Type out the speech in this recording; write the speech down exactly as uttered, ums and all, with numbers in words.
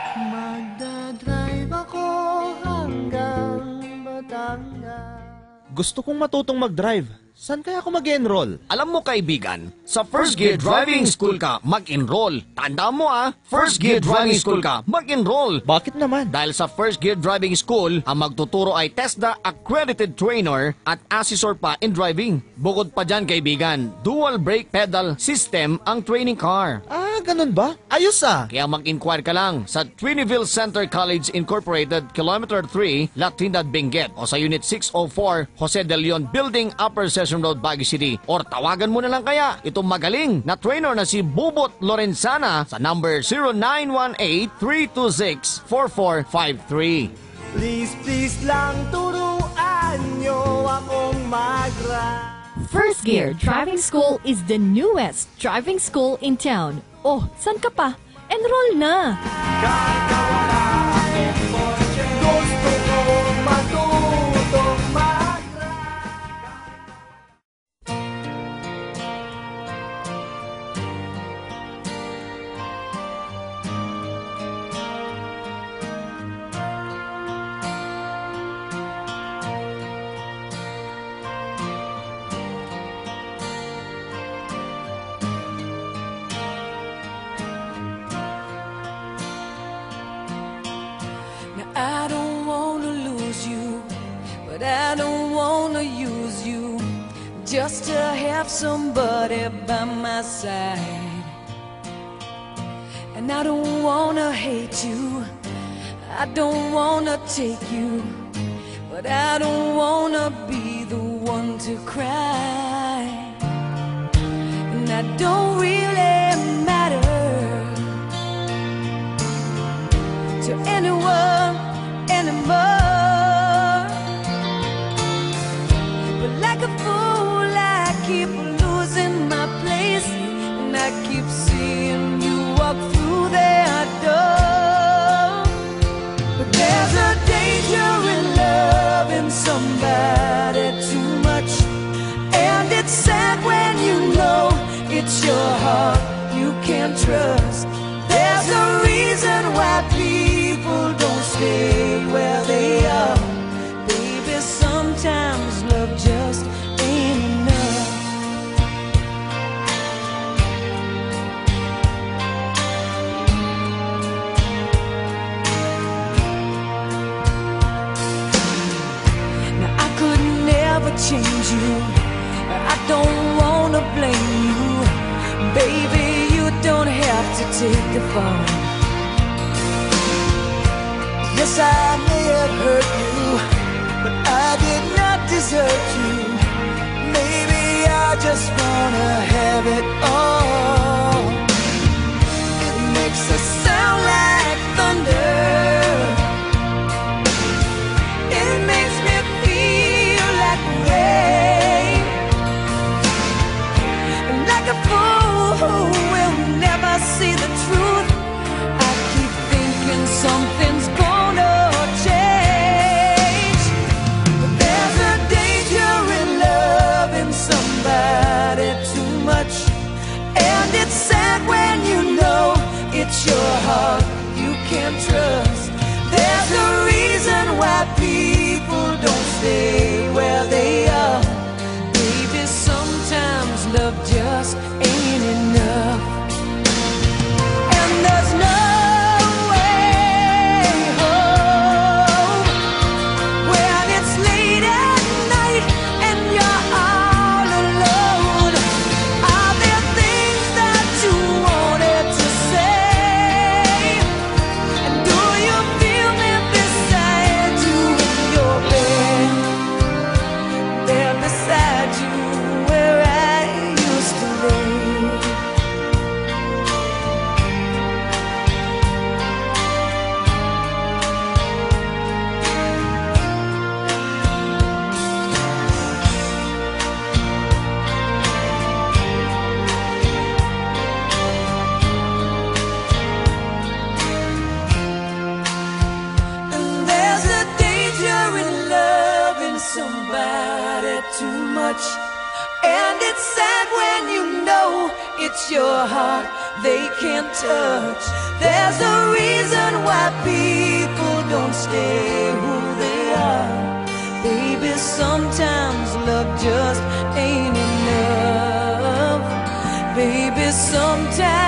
Magdadrive ako hanggang Batangas. Gusto kong matutong mag-drive. Saan kaya ako mag-enroll? Alam mo kaibigan, sa First Gear Driving School ka mag-enroll. Tanda mo ah, First Gear Driving School ka mag-enroll. Bakit naman? Dahil sa First Gear Driving School, ang magtuturo ay TESDA accredited trainer at assessor pa in driving. Bukod pa dyan kaibigan, dual brake pedal system ang training car. Ah, ganun ba? Ayos ah! Kaya mag-inquire ka lang sa Triniville Center College Incorporated, Kilometer three, La Trinidad, Benguet o sa Unit six oh four, Jose De Leon Building, Upper Session Road, Baguio City. Or tawagan mo na lang kaya itong magaling na trainer na si Bubot Lorenzana sa number zero nine one eight, three two six, four four five three. Please, please lang turuan nyo akong mag-drive. First Gear Driving School is the newest driving school in town. Oh, san ka pa? Enroll na! Kahit na wala akong kotse, gusto kong matutong mag-drive. I don't wanna lose you, but I don't wanna use you just to have somebody by my side. And I don't wanna hate you, I don't wanna take you, but I don't wanna be the one to cry. And I don't really matter to anyone anymore. But like a fool I keep losing my place, and I keep seeing you walk through that door. But there's a danger in loving somebody too much, and it's sad when you know it's your heart you can't trust. There's a reason why people don't stay where they are. Baby, sometimes love just ain't enough. Now I could never change you, I don't wanna blame you. Baby, you don't have to take the fall. Yes, I may have hurt you, but I did not desert you. Maybe I just wanna have it all. It makes us sound like thunder. It makes me feel like rain, and like a fool who will never see the truth. I keep thinking something's gonna change, but there's a danger in loving somebody too much, and it's sad when you know it's your heart you can't trust. There's a reason why people don't stay where they are. Baby, sometimes love just ain't enough. And there's no way home when it's late at night and you're all alone. Are there things that you wanted to say? And do you feel me beside you in your bed? There beside you where I used to lay. And there's a danger in loving somebody too much, and it's sad when you know it's your heart they can't touch. There's a reason why why people don't stay who they are. Baby, sometimes love just ain't enough. Baby, sometimes